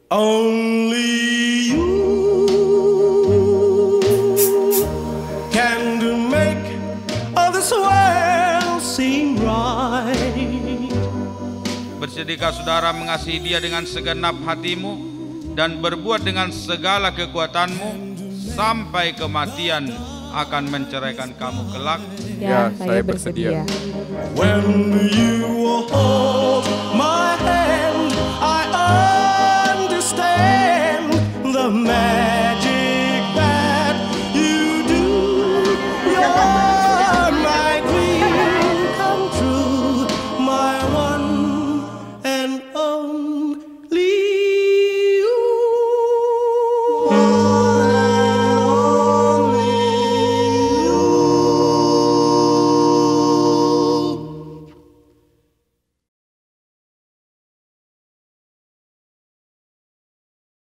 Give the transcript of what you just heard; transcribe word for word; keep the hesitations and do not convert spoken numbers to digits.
Only you can make all this world seem right. Bersediakah saudara mengasihi dia dengan segenap hatimu dan berbuat dengan segala kekuatanmu sampai kematian akan menceraikan kamu kelak? Ya, saya bersedia. When you